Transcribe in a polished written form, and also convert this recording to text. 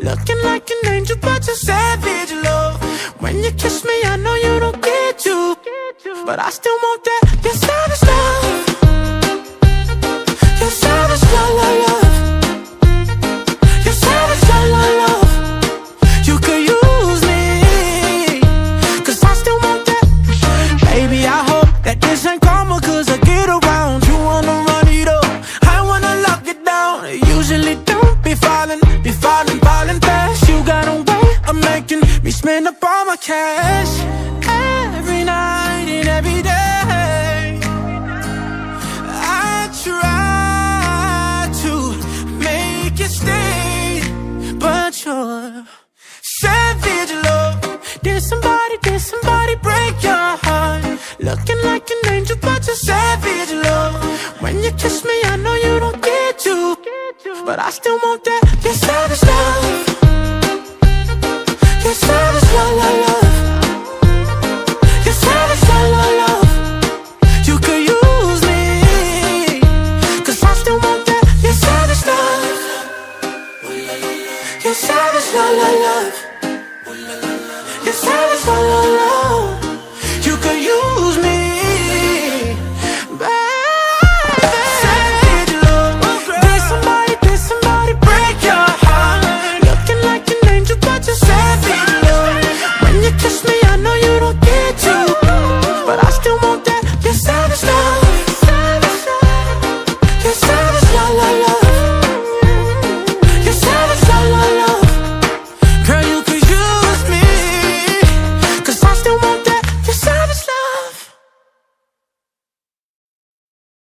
looking like an angel, but you're savage, love. When you kiss me, I know you don't get to, but I still want that. You're savage, love. You're savage, love, love, love. You're savage, love, love, love. You could use me, 'cause I still want that. Baby, I hope that this ain't karma, 'cause I get around. You wanna run it up, I wanna lock it down. I usually don't be falling fast. You got a way of making me spend up all my cash. Every night and every day I try to make it stay, but you're savage, love. Did somebody break your heart? Looking like an angel, but you're savage, love. When you kiss me, I know you don't get to, but I still want that. You're savage, love. You're savage, love, love, love. You're savage, love, love, love. You could use me, 'cause I still want that. You're savage, love. You're savage, love, love, love. You're savage, love, love, love.